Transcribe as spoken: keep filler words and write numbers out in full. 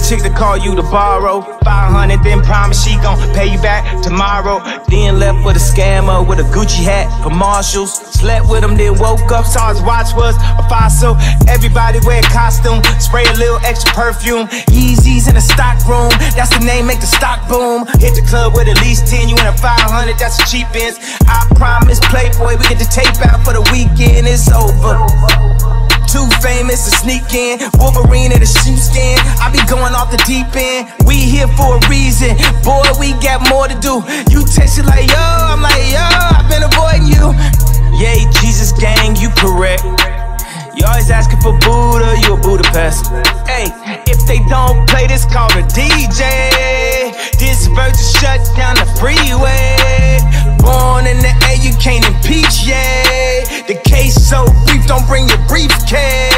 chick to call you to borrow five hundred, then promise she gon' pay you back tomorrow. Then left with a scammer with a Gucci hat for Marshalls. Slept with him, then woke up, saw his watch was a fossil. Everybody wear a costume, spray a little extra perfume. Yeezys in the stock room, that's the name, make the stock boom. Hit the club with at least ten, you in a five hundred, that's a cheap ends. I promise, Playboy, we get the tape out for the weekend, it's over. Too famous to sneak in, Wolverine in a sheepskin. I be going off the deep end. We here for a reason, boy. We got more to do. You text it like yo, I'm like yo. I've been avoiding you. Yay, Jesus gang, you correct. You always asking for Buddha, you a Budapest. Hey, if they don't play this, call the D J. This verse is shut down the freeway. Born in the air, you can't impeach, yeah. The case so brief, don't bring your briefcase.